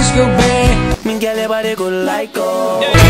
ask your bed. Me girl, your body good like gold.